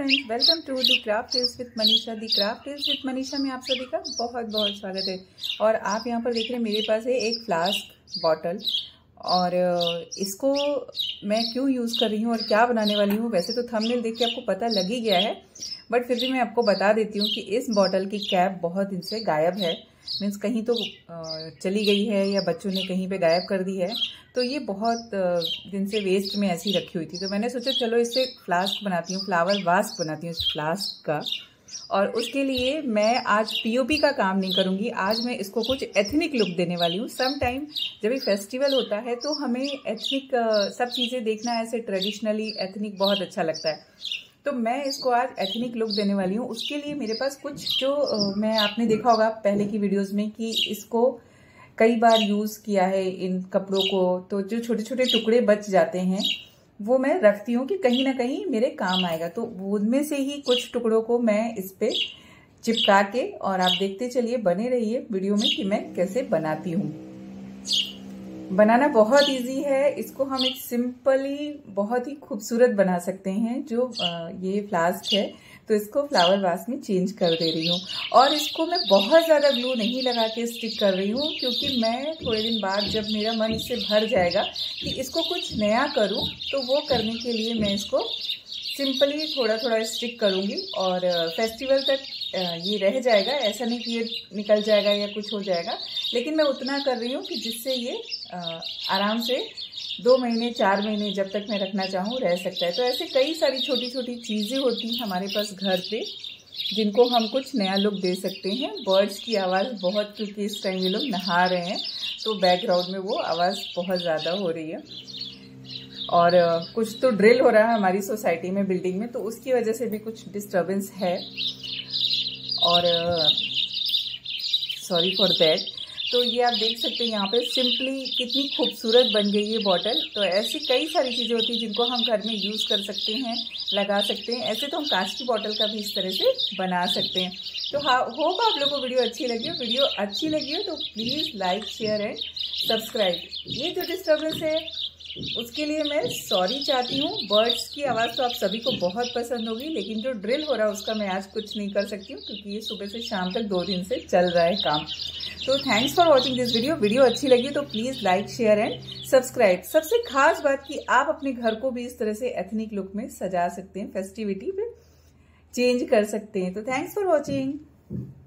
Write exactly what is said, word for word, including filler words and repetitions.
Friends, welcome to the craft tips with Manisha. The craft tips with Manisha में आप सभी का बहुत बहुत स्वागत है। और आप यहाँ पर देख रहे हैं मेरे पास है एक फ्लास्क बॉटल, और इसको मैं क्यों यूज़ कर रही हूँ और क्या बनाने वाली हूँ, वैसे तो थंबनेल देख के आपको पता लग ही गया है, बट फिर भी मैं आपको बता देती हूँ कि इस बॉटल की कैप बहुत दिन से गायब है। मीन्स कहीं तो चली गई है या बच्चों ने कहीं पे गायब कर दी है, तो ये बहुत दिन से वेस्ट में ऐसी रखी हुई थी। तो मैंने सोचा चलो इससे फ्लास्क बनाती हूँ, फ्लावर वास्क बनाती हूँ इस फ्लास्क का। और उसके लिए मैं आज पीओपी का काम नहीं करूँगी, आज मैं इसको कुछ एथनिक लुक देने वाली हूँ। सम टाइम जब भी फेस्टिवल होता है तो हमें एथनिक सब चीज़ें देखना, ऐसे ट्रेडिशनली एथनिक बहुत अच्छा लगता है। तो मैं इसको आज एथनिक लुक देने वाली हूँ। उसके लिए मेरे पास कुछ जो आ, मैं आपने देखा होगा पहले की वीडियोस में कि इसको कई बार यूज़ किया है इन कपड़ों को, तो जो छोटे छोटे टुकड़े बच जाते हैं वो मैं रखती हूँ कि कहीं ना कहीं मेरे काम आएगा। तो उनमें से ही कुछ टुकड़ों को मैं इस पे चिपका के, और आप देखते चलिए, बने रहिए वीडियो में कि मैं कैसे बनाती हूँ। बनाना बहुत इजी है, इसको हम एक सिंपली बहुत ही खूबसूरत बना सकते हैं। जो ये फ्लास्क है तो इसको फ्लावर वास में चेंज कर दे रही हूँ, और इसको मैं बहुत ज़्यादा ग्लू नहीं लगा के स्टिक कर रही हूँ, क्योंकि मैं थोड़े दिन बाद जब मेरा मन इससे भर जाएगा कि इसको कुछ नया करूँ, तो वो करने के लिए मैं इसको सिंपली थोड़ा थोड़ा स्टिक करूँगी और फेस्टिवल तक ये रह जाएगा। ऐसा नहीं कि ये निकल जाएगा या कुछ हो जाएगा, लेकिन मैं उतना कर रही हूँ कि जिससे ये आराम से दो महीने चार महीने जब तक मैं रखना चाहूँ रह सकता है। तो ऐसे कई सारी छोटी छोटी चीज़ें होती हैं हमारे पास घर पे जिनको हम कुछ नया लुक दे सकते हैं। बर्ड्स की आवाज़ बहुत, क्योंकि इस टाइम ये लोग नहा रहे हैं तो बैकग्राउंड में वो आवाज़ बहुत ज़्यादा हो रही है। और कुछ तो ड्रिल हो रहा है हमारी सोसाइटी में, बिल्डिंग में, तो उसकी वजह से भी कुछ डिस्टर्बेंस है, और सॉरी फॉर दैट। तो ये आप देख सकते हैं यहाँ पे सिंपली कितनी खूबसूरत बन गई ये बॉटल। तो ऐसी कई सारी चीज़ें होती हैं जिनको हम घर में यूज़ कर सकते हैं, लगा सकते हैं। ऐसे तो हम कांच की बॉटल का भी इस तरह से बना सकते हैं। तो हाँ, होप आप लोगों को वीडियो अच्छी लगी हो। वीडियो अच्छी लगी हो तो please like share and subscribe. ये जो डिस्टर्बेंस है उसके लिए मैं सॉरी चाहती हूँ। बर्ड्स की आवाज़ तो आप सभी को बहुत पसंद होगी, लेकिन जो ड्रिल हो रहा है उसका मैं आज कुछ नहीं कर सकती हूँ, क्योंकि ये सुबह से शाम तक दो दिन से चल रहा है काम। तो thanks for watching this video. Video अच्छी लगी तो please like share and subscribe. सबसे खास बात कि आप अपने घर को भी इस तरह से एथनिक लुक में सजा सकते हैं, फेस्टिविटी पे चेंज कर सकते हैं। तो थैंक्स फॉर वॉचिंग।